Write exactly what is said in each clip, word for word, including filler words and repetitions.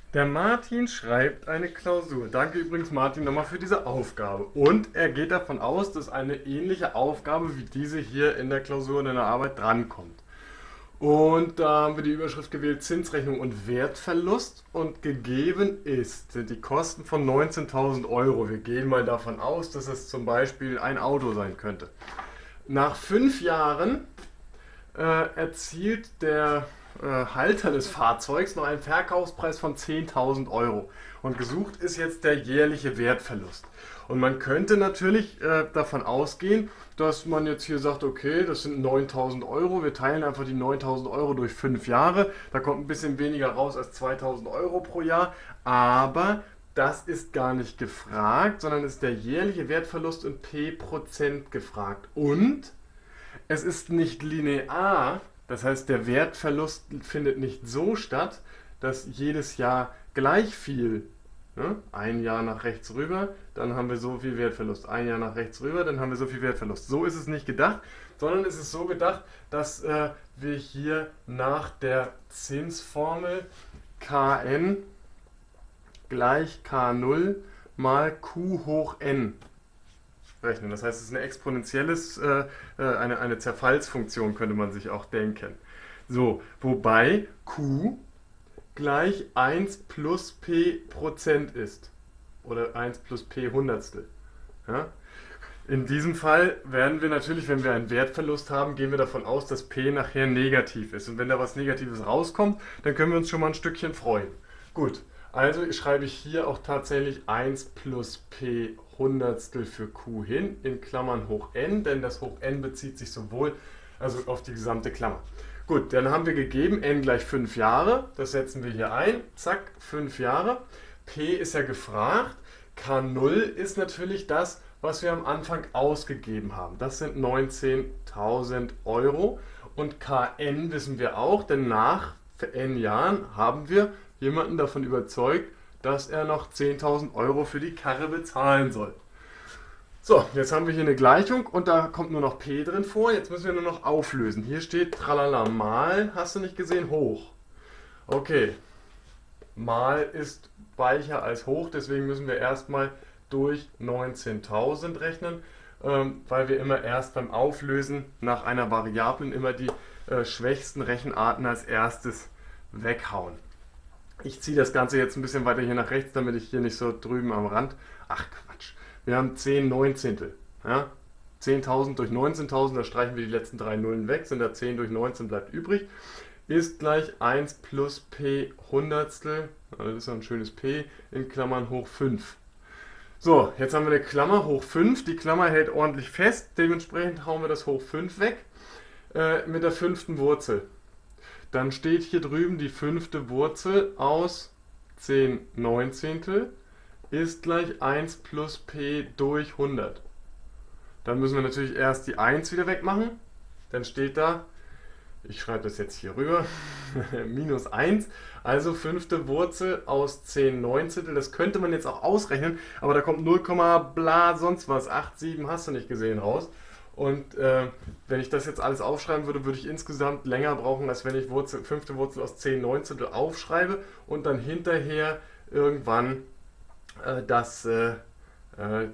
Der Martin schreibt eine Klausur. Danke übrigens Martin nochmal für diese Aufgabe. Und er geht davon aus, dass eine ähnliche Aufgabe wie diese hier in der Klausur und in der Arbeit drankommt. Und da haben wir die Überschrift gewählt Zinsrechnung und Wertverlust. Und gegeben ist, sind die Kosten von neunzehntausend Euro. Wir gehen mal davon aus, dass es zum Beispiel ein Auto sein könnte. Nach fünf Jahren äh, erzielt der äh, Halter des Fahrzeugs noch einen Verkaufspreis von zehntausend Euro. Und gesucht ist jetzt der jährliche Wertverlust. Und man könnte natürlich äh, davon ausgehen, dass man jetzt hier sagt, okay, das sind neuntausend Euro, wir teilen einfach die neuntausend Euro durch fünf Jahre, da kommt ein bisschen weniger raus als zweitausend Euro pro Jahr, aber das ist gar nicht gefragt, sondern ist der jährliche Wertverlust in P Prozent gefragt. Und es ist nicht linear, das heißt, der Wertverlust findet nicht so statt, dass jedes Jahr gleich viel, ne? Ein Jahr nach rechts rüber, dann haben wir so viel Wertverlust. Ein Jahr nach rechts rüber, dann haben wir so viel Wertverlust. So ist es nicht gedacht, sondern es ist so gedacht, dass äh, wir hier nach der Zinsformel Kn gleich K null mal Q hoch n rechnen. Das heißt, es ist eine exponentielles, äh, eine, eine Zerfallsfunktion, könnte man sich auch denken. So, wobei Q gleich eins plus P Prozent ist. Oder eins plus P Hundertstel. Ja? In diesem Fall werden wir natürlich, wenn wir einen Wertverlust haben, gehen wir davon aus, dass P nachher negativ ist. Und wenn da was Negatives rauskommt, dann können wir uns schon mal ein Stückchen freuen. Gut, also schreibe ich hier auch tatsächlich eins plus P Hundertstel für Q hin, in Klammern hoch n, denn das hoch n bezieht sich sowohl also auf die gesamte Klammer. Gut, dann haben wir gegeben n gleich fünf Jahre, das setzen wir hier ein, zack, fünf Jahre. P ist ja gefragt, K null ist natürlich das, was wir am Anfang ausgegeben haben. Das sind neunzehntausend Euro und Kn wissen wir auch, denn nach n Jahren haben wir jemanden davon überzeugt, dass er noch zehntausend Euro für die Karre bezahlen soll. So, jetzt haben wir hier eine Gleichung und da kommt nur noch P drin vor. Jetzt müssen wir nur noch auflösen. Hier steht tralala mal, hast du nicht gesehen, hoch. Okay, mal ist weicher als hoch, deswegen müssen wir erstmal durch neunzehntausend rechnen, ähm, weil wir immer erst beim Auflösen nach einer Variablen immer die äh, schwächsten Rechenarten als erstes weghauen. Ich ziehe das Ganze jetzt ein bisschen weiter hier nach rechts, damit ich hier nicht so drüben am Rand. Ach Quatsch. Wir haben zehn Neunzehntel. Ja? zehntausend durch neunzehntausend, da streichen wir die letzten drei Nullen weg, sind da zehn durch neunzehn bleibt übrig. Ist gleich eins plus P Hundertstel, also das ist ein schönes P, in Klammern hoch fünf. So, jetzt haben wir eine Klammer hoch fünf. Die Klammer hält ordentlich fest, dementsprechend hauen wir das hoch fünf weg äh, mit der fünften Wurzel. Dann steht hier drüben die fünfte Wurzel aus zehn Neunzehntel ist gleich eins plus P durch hundert. Dann müssen wir natürlich erst die eins wieder wegmachen. Dann steht da, ich schreibe das jetzt hier rüber, minus eins. Also fünfte Wurzel aus zehn Neunzehntel. Das könnte man jetzt auch ausrechnen, aber da kommt null, bla sonst was, acht, sieben hast du nicht gesehen raus. Und äh, wenn ich das jetzt alles aufschreiben würde, würde ich insgesamt länger brauchen, als wenn ich Wurzel, fünfte Wurzel aus zehn Neunzehntel aufschreibe und dann hinterher irgendwann äh, das äh, äh,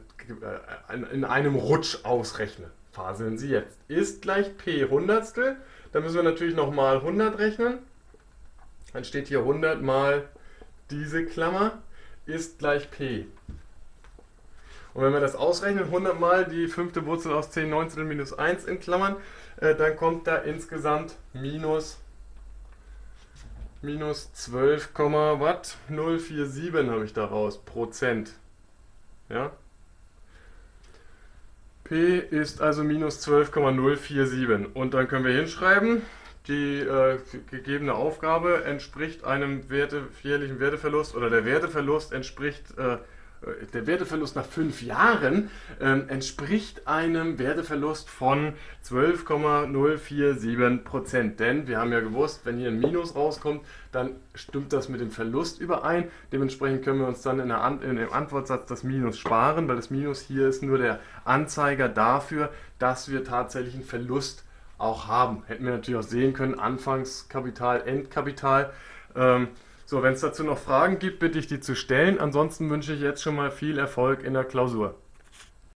in einem Rutsch ausrechne. Faseln Sie jetzt. Ist gleich P Hundertstel. Dann müssen wir natürlich nochmal hundert rechnen. Dann steht hier hundert mal diese Klammer ist gleich P. Und wenn wir das ausrechnen, hundert mal die fünfte Wurzel aus zehn Neunzehntel minus eins in Klammern, äh, dann kommt da insgesamt minus, minus zwölf, was? null vier sieben habe ich daraus, Prozent. Ja? P ist also minus zwölf null vier sieben. Und dann können wir hinschreiben, die äh, gegebene Aufgabe entspricht einem Werte, jährlichen Werteverlust oder der Werteverlust entspricht äh, der Werteverlust nach fünf Jahren ähm, entspricht einem Werteverlust von zwölf null vier sieben Prozent. Denn wir haben ja gewusst, wenn hier ein Minus rauskommt, dann stimmt das mit dem Verlust überein. Dementsprechend können wir uns dann in, der An in dem Antwortsatz das Minus sparen, weil das Minus hier ist nur der Anzeiger dafür, dass wir tatsächlich einen Verlust auch haben. Hätten wir natürlich auch sehen können, Anfangskapital, Endkapital. Ähm, So, wenn es dazu noch Fragen gibt, bitte ich die zu stellen. Ansonsten wünsche ich jetzt schon mal viel Erfolg in der Klausur.